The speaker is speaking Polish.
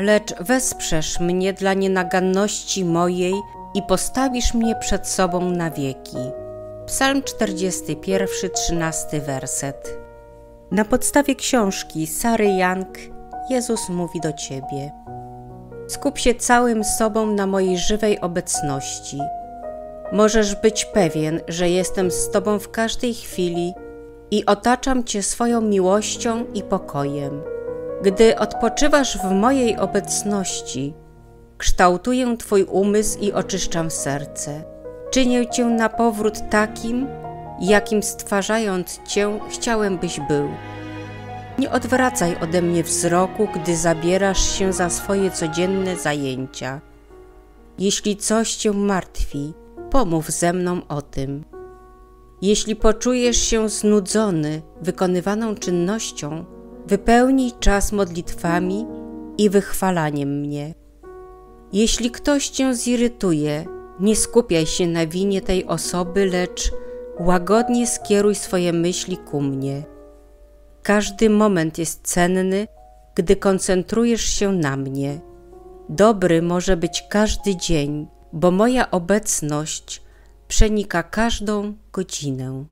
lecz wesprzesz mnie dla nienaganności mojej i postawisz mnie przed sobą na wieki. Psalm 41, 13 werset. Na podstawie książki Sary Young Jezus mówi do Ciebie: skup się całym sobą na mojej żywej obecności. Możesz być pewien, że jestem z Tobą w każdej chwili i otaczam Cię swoją miłością i pokojem. Gdy odpoczywasz w mojej obecności, kształtuję Twój umysł i oczyszczam serce. Czynię Cię na powrót takim, jakim stwarzając Cię chciałem, byś był. Nie odwracaj ode mnie wzroku, gdy zabierasz się za swoje codzienne zajęcia. Jeśli coś Cię martwi, pomów ze mną o tym. Jeśli poczujesz się znudzony wykonywaną czynnością, wypełnij czas modlitwami i wychwalaniem mnie. Jeśli ktoś Cię zirytuje, nie skupiaj się na winie tej osoby, lecz łagodnie skieruj swoje myśli ku mnie. Każdy moment jest cenny, gdy koncentrujesz się na mnie. Dobry może być każdy dzień, bo moja obecność przenika każdą godzinę.